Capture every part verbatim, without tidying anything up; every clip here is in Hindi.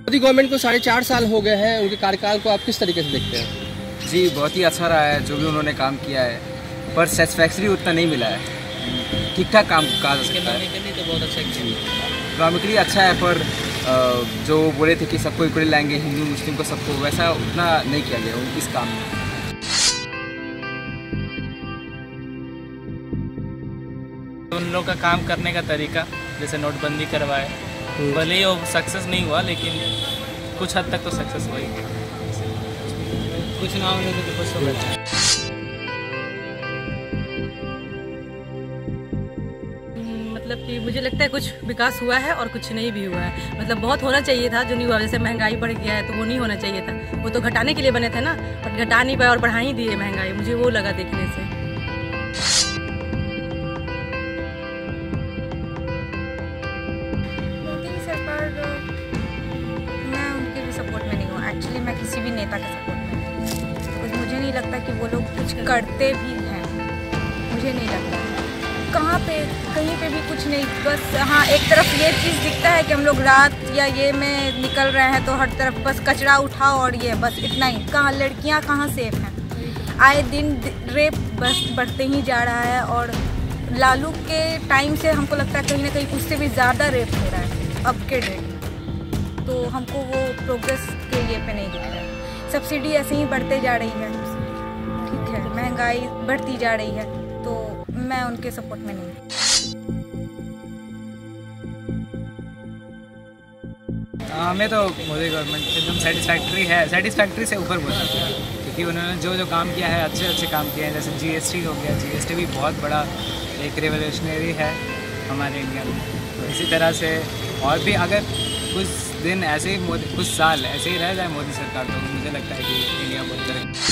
मोदी गवर्नमेंट को साढ़े चार साल हो गए हैं, उनके कार्यकाल को आप किस तरीके से देखते हैं? जी बहुत ही अच्छा रहा है जो भी उन्होंने काम किया है, पर सेटिस्फैक्ट्री उतना नहीं मिला है। ठीक ठाक काम काज सकता है, तो बहुत अच्छा इकोनॉमिकली अच्छा है, पर जो बोले थे कि सबको इक्वली लाएंगे, हिंदू मुस्लिम को सबको, वैसा उतना नहीं किया गया इस काम में। उन लोग का काम करने का तरीका, जैसे नोटबंदी करवाए, भले ही वो सक्सेस नहीं हुआ लेकिन कुछ हद तक तो सक्सेस हुआ ही। कुछ ना होने तो कुछ हो। मतलब कि मुझे लगता है कुछ विकास हुआ है और कुछ नहीं भी हुआ है। मतलब बहुत होना चाहिए था जो नहीं हुआ, जैसे महंगाई बढ़ गया है तो वो नहीं होना चाहिए था, वो तो घटाने के लिए बने थे ना, बट घटा नहीं पाए और बढ़ा ही दिए महंगाई। मुझे वो लगा देखने से। मोदी सरकार, मैं उनके भी सपोर्ट में नहीं हूँ एक्चुअली, मैं किसी भी नेता के सपोर्ट में नहीं। मुझे नहीं लगता कि वो लोग कुछ करते भी हैं, मुझे नहीं लगता। कहाँ पे कहीं पे भी कुछ नहीं, बस हाँ एक तरफ ये चीज़ दिखता है कि हम लोग रात या ये में निकल रहे हैं तो हर तरफ बस कचरा उठाओ और ये बस इतना ही। कहाँ लड़कियाँ कहाँ सेफ हैं? आए दिन रेप बस बढ़ते ही जा रहा है, और लालू के टाइम से हमको लगता है कहीं ना कहीं उससे भी ज़्यादा रेप हो रहा है अब के डेट। तो हमको वो प्रोग्रेस के लिए पे नहीं दिख रहा है। सब्सिडी ऐसे ही बढ़ते जा रही है, ठीक है, महंगाई बढ़ती जा रही है, तो मैं उनके सपोर्ट में नहीं। हमें तो मोदी गवर्नमेंट एकदम सेटिस्फैक्ट्री है, सेटिस्फैक्ट्री से ऊपर बोल सकते हैं, क्योंकि उन्होंने जो जो काम किया है अच्छे अच्छे काम किए हैं। जैसे जीएसटी हो गया, जीएसटी भी बहुत बड़ा एक रेवोल्यूशनरी है हमारे इंडिया में। तो इसी तरह से और भी अगर कुछ दिन ऐसे ही मोदी कुछ साल ऐसे ही रह जाए मोदी सरकार, तो मुझे लगता है कि इंडिया बहुत करेगी।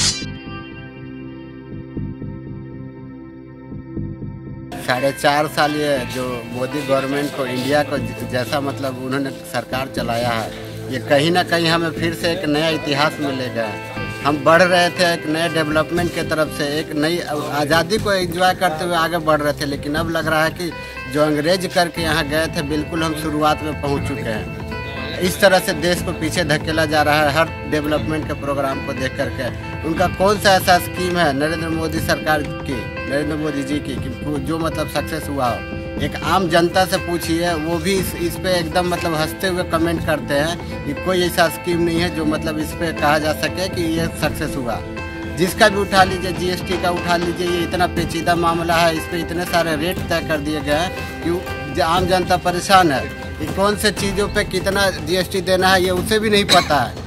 साढ़े चार साल ये जो मोदी गवर्नमेंट को, इंडिया को जैसा मतलब उन्होंने सरकार चलाया है, ये कहीं ना कहीं हमें फिर से एक नया इतिहास मिलेगा। हम बढ़ रहे थे एक नए डेवलपमेंट के तरफ से, एक नई आज़ादी को एंजॉय करते हुए आगे बढ़ रहे थे, लेकिन अब लग रहा है कि जो अंग्रेज करके यहाँ गए थे बिल्कुल हम शुरुआत में पहुँच चुके हैं। इस तरह से देश को पीछे धकेला जा रहा है हर डेवलपमेंट के प्रोग्राम को देख करके। उनका कौन सा ऐसा स्कीम है नरेंद्र मोदी सरकार की, नरेंद्र मोदी जी की, कि जो मतलब सक्सेस हुआ हो? एक आम जनता से पूछिए, वो भी इस इस पे एकदम मतलब हंसते हुए कमेंट करते हैं कि कोई ऐसा स्कीम नहीं है जो मतलब इस पे कहा जा सके कि ये सक्सेस हुआ। जिसका भी उठा लीजिए, जीएसटी का उठा लीजिए, ये इतना पेचीदा मामला है, इस पर इतने सारे रेट तय कर दिए गए हैं कि आम जनता परेशान है कि कौन से चीज़ों पे कितना जीएसटी देना है, ये उसे भी नहीं पता है।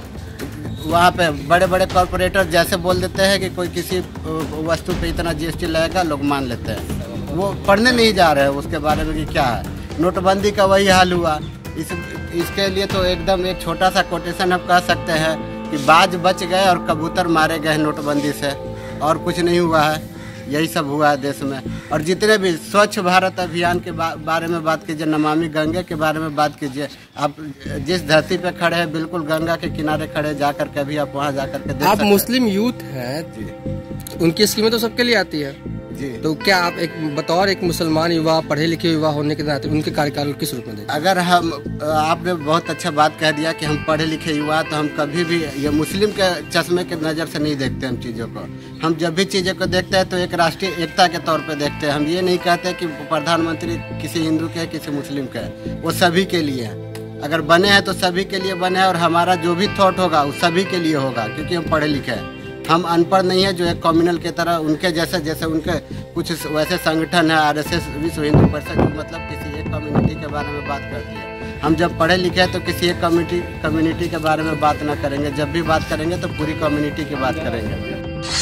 वहाँ पे बड़े बड़े कॉरपोरेटर जैसे बोल देते हैं कि कोई किसी वस्तु पे इतना जीएसटी लगेगा, लोग मान लेते हैं। वो पढ़ने नहीं जा रहे हैं उसके बारे में कि क्या है। नोटबंदी का वही हाल हुआ। इस इसके लिए तो एकदम एक छोटा सा कोटेशन हम कह सकते हैं कि बाज बच गए और कबूतर मारे गए नोटबंदी से, और कुछ नहीं हुआ है। यही सब हुआ है देश में। और जितने भी स्वच्छ भारत अभियान के बा, बारे में बात कीजिए, नमामि गंगे के बारे में बात कीजिए, आप जिस धरती पे खड़े हैं बिल्कुल गंगा के किनारे खड़े जाकर के भी आप वहाँ जाकर के देख आप सकते मुस्लिम यूथ हैं, उनकी स्कीमें तो सबके लिए आती है जी। तो क्या आप एक बतौर एक मुसलमान युवा, पढ़े लिखे युवा होने के नाते उनके कार्यकाल किस रूप में देखें? अगर हम, आपने बहुत अच्छा बात कह दिया कि हम पढ़े लिखे युवा, तो हम कभी भी ये मुस्लिम के चश्मे के नज़र से नहीं देखते हम चीज़ों को। हम जब भी चीज़ों को देखते हैं तो एक राष्ट्रीय एकता के तौर पे देखते हैं। हम ये नहीं कहते कि प्रधानमंत्री किसी हिंदू के किसी मुस्लिम के, वो सभी के लिए है। अगर बने हैं तो सभी के लिए बने हैं, और हमारा जो भी थॉट होगा वो सभी के लिए होगा, क्योंकि हम पढ़े लिखे हैं। हम अनपढ़ नहीं है जो एक कम्युनल की तरह उनके जैसे जैसे उनके कुछ वैसे संगठन है, आरएसएस, विश्व हिंदू परिषद, जो मतलब किसी एक कम्युनिटी के बारे में बात करती है। हम जब पढ़े लिखे हैं तो किसी एक कम्युनिटी कम्युनिटी के बारे में बात ना करेंगे। जब भी बात करेंगे तो पूरी कम्युनिटी की बात करेंगे।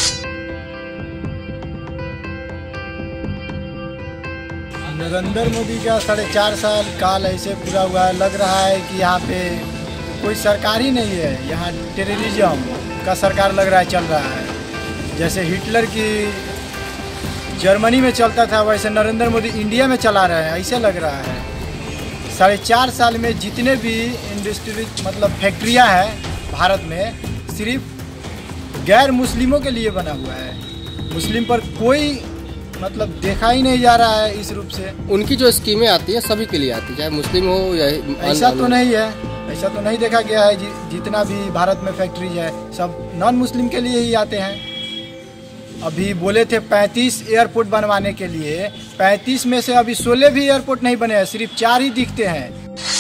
नरेंद्र मोदी का साढ़े चार साल काल ऐसे पूरा हुआ है, लग रहा है कि यहाँ पे कोई सरकार ही नहीं है। यहाँ टेररिज्म का सरकार लग रहा है चल रहा है। जैसे हिटलर की जर्मनी में चलता था, वैसे नरेंद्र मोदी इंडिया में चला रहे हैं, ऐसे लग रहा है। साढ़े चार साल में जितने भी इंडस्ट्री मतलब फैक्ट्रियाँ हैं भारत में, सिर्फ गैर मुस्लिमों के लिए बना हुआ है। मुस्लिम पर कोई मतलब देखा ही नहीं जा रहा है इस रूप से। उनकी जो स्कीमें आती हैं सभी के लिए आती है, चाहे मुस्लिम हो या ऐसा तो नहीं है। ऐसा तो नहीं देखा गया है। जि, जितना भी भारत में फैक्ट्रीज है सब नॉन मुस्लिम के लिए ही आते हैं। अभी बोले थे पैंतीस एयरपोर्ट बनवाने के लिए, पैंतीस में से अभी सोलह भी एयरपोर्ट नहीं बने हैं, सिर्फ चार ही दिखते हैं।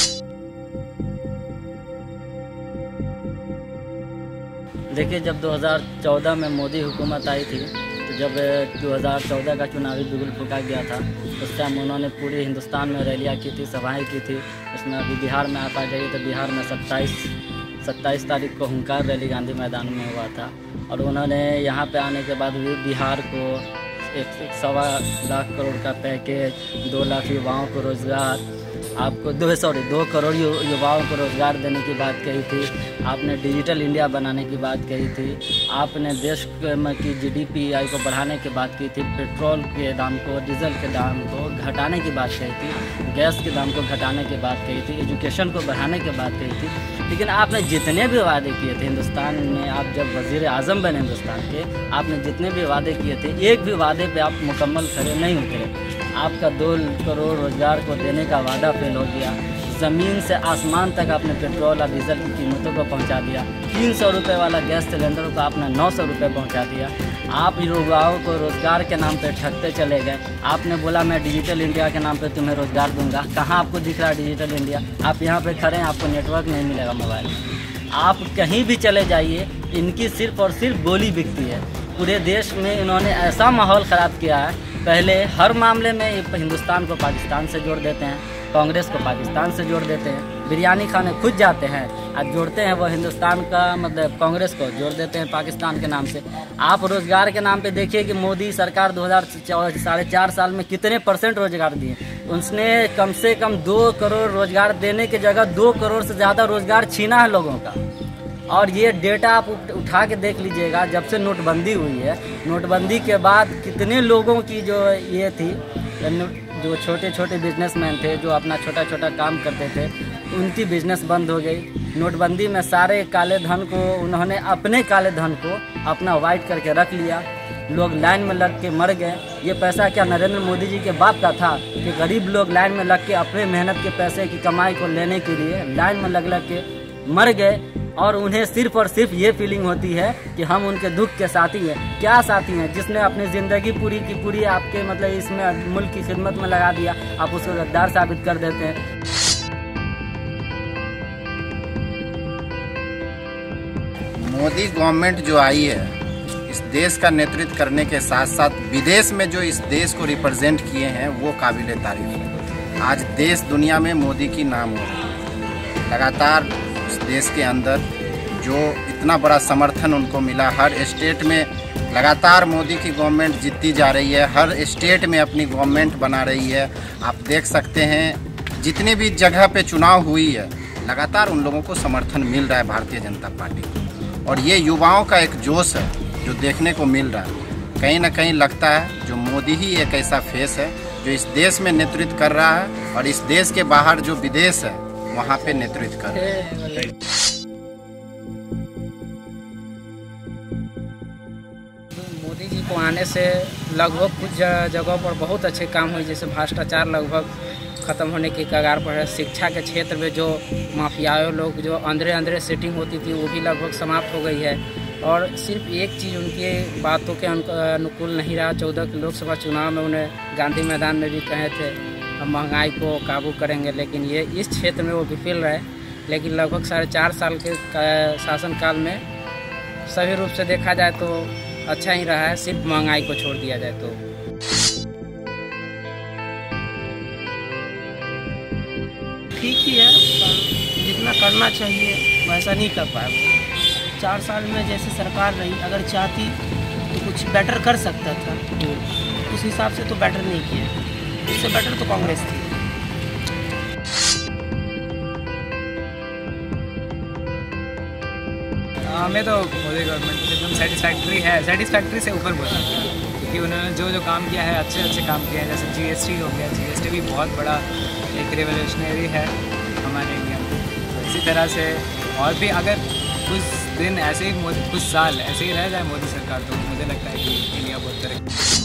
देखिए, जब दो हज़ार चौदह में मोदी हुकूमत आई थी, तो जब दो हज़ार चौदह का चुनावी बिगुल फूका गया था, उस टाइम उन्होंने पूरे हिंदुस्तान में रैलियाँ की थी, सभाएं की थी। उसमें अभी बिहार में आप आ जाइए तो बिहार में सत्ताईस सत्ताईस तारीख को हुंकार रैली गांधी मैदान में हुआ था। और उन्होंने यहाँ पे आने के बाद भी बिहार को एक, एक सवा लाख करोड़ का पैकेज, दो लाख युवाओं को रोज़गार, आपको दो सॉरी दो करोड़ यु, युवाओं को रोज़गार देने की बात कही थी। आपने डिजिटल इंडिया बनाने की बात कही थी। आपने देश की जीडीपी को बढ़ाने की बात की थी। पेट्रोल के दाम को, डीजल के दाम को घटाने की बात कही थी। गैस के दाम को घटाने की बात कही थी। एजुकेशन को बढ़ाने की बात कही थी। लेकिन आपने जितने भी वादे किए थे हिंदुस्तान में, आप जब वज़ीर आज़म बने हिंदुस्तान के, आपने जितने भी वादे किए थे, एक भी वादे पे आप मुकम्मल खड़े नहीं उतरे। आपका दो करोड़ रोज़गार को देने का वादा फेल हो गया। ज़मीन से आसमान तक आपने पेट्रोल और डीजल की कीमतों को पहुंचा दिया। तीन सौ रुपये वाला गैस सिलेंडर को आपने नौ सौ रुपये पहुँचा दिया। आप युवाओं को रोज़गार के नाम पे ठगते चले गए। आपने बोला मैं डिजिटल इंडिया के नाम पे तुम्हें रोज़गार दूंगा। कहाँ आपको दिख रहा है डिजिटल इंडिया? आप यहाँ पे खड़े हैं, आपको नेटवर्क नहीं मिलेगा मोबाइल में। आप कहीं भी चले जाइए, इनकी सिर्फ और सिर्फ बोली बिकती है। पूरे देश में इन्होंने ऐसा माहौल ख़राब किया है। पहले हर मामले में हिंदुस्तान को पाकिस्तान से जोड़ देते हैं, कांग्रेस को पाकिस्तान से जोड़ देते हैं। बिरयानी खाने खुद जाते हैं और जोड़ते हैं वो हिंदुस्तान का, मतलब कांग्रेस को जोड़ देते हैं पाकिस्तान के नाम से। आप रोज़गार के नाम पे देखिए कि मोदी सरकार दो हज़ार साढ़े चार साल में कितने परसेंट रोज़गार दिए। उसने कम से कम दो करोड़ रोज़गार देने की जगह दो करोड़ से ज़्यादा रोज़गार छीना है लोगों का। और ये डेटा आप उठा के देख लीजिएगा, जब से नोटबंदी हुई है, नोटबंदी के बाद कितने लोगों की जो ये थी, जो छोटे छोटे बिजनेसमैन थे, जो अपना छोटा छोटा काम करते थे, उनकी बिजनेस बंद हो गई। नोटबंदी में सारे काले धन को उन्होंने अपने काले धन को अपना वाइट करके रख लिया। लोग लाइन में लग के मर गए। ये पैसा क्या नरेंद्र मोदी जी के बाप का था कि गरीब लोग लाइन में लग के अपने मेहनत के पैसे की कमाई को लेने के लिए लाइन में लग लग के मर गए। और उन्हें सिर्फ और सिर्फ ये फीलिंग होती है कि हम उनके दुख के साथी हैं। क्या साथी हैं? जिसने अपनी ज़िंदगी पूरी की पूरी आपके मतलब इसमें मुल्क की खिदमत में लगा दिया, आप उसको गद्दार साबित कर देते हैं। मोदी गवर्नमेंट जो आई है, इस देश का नेतृत्व करने के साथ साथ विदेश में जो इस देश को रिप्रेजेंट किए हैं, वो काबिल तारीफ है। आज देश दुनिया में मोदी की नाम हो रही है। लगातार इस देश के अंदर जो इतना बड़ा समर्थन उनको मिला, हर स्टेट में लगातार मोदी की गवर्नमेंट जीतती जा रही है। हर स्टेट में अपनी गवर्नमेंट बना रही है। आप देख सकते हैं जितनी भी जगह पे चुनाव हुई है, लगातार उन लोगों को समर्थन मिल रहा है भारतीय जनता पार्टी को। और ये युवाओं का एक जोश है जो देखने को मिल रहा है। कहीं ना कहीं लगता है जो मोदी ही एक ऐसा फेस है जो इस देश में नेतृत्व कर रहा है और इस देश के बाहर जो विदेश है वहाँ पे नेतृत्व कर रहे हैं। मोदी जी को आने से लगभग कुछ जगहों पर बहुत अच्छे काम हुए, जैसे भ्रष्टाचार लगभग ख़त्म होने की कगार पर है। शिक्षा के क्षेत्र में जो माफियाओं लोग जो अंदरे अंदरे सेटिंग होती थी वो भी लगभग समाप्त हो गई है। और सिर्फ एक चीज़ उनकी बातों के अनुकूल नहीं रहा। चौदह के लोकसभा चुनाव में उन्हें गांधी मैदान में भी कहे थे हम महंगाई को काबू करेंगे, लेकिन ये इस क्षेत्र में वो विफल रहे। लेकिन लगभग साढ़े चार साल के शासनकाल में सभी रूप से देखा जाए तो अच्छा ही रहा है, सिर्फ महंगाई को छोड़ दिया जाए तो। ठीक ही है, जितना करना चाहिए वैसा नहीं कर पाया वो। चार साल में जैसे सरकार रही, अगर चाहती तो कुछ बेटर कर सकता था, तो उस हिसाब से तो बेटर नहीं किया। इससे बेटर तो कांग्रेस थी। हमें तो मोदी गवर्नमेंट एकदम सेटिस्फैक्ट्री है, सेटिस्फैक्ट्री से ऊपर बोला, क्योंकि उन्होंने जो जो काम किया है अच्छे अच्छे काम किए हैं। जैसे जीएसटी हो गया, जीएसटी भी बहुत बड़ा एक रेवोल्यूशनरी है हमारे इंडिया में। तो इसी तरह से और भी अगर कुछ दिन ऐसे ही मोदी कुछ साल ऐसे ही रह जाए मोदी सरकार, तो मुझे लगता है कि इंडिया बहुत तरक्की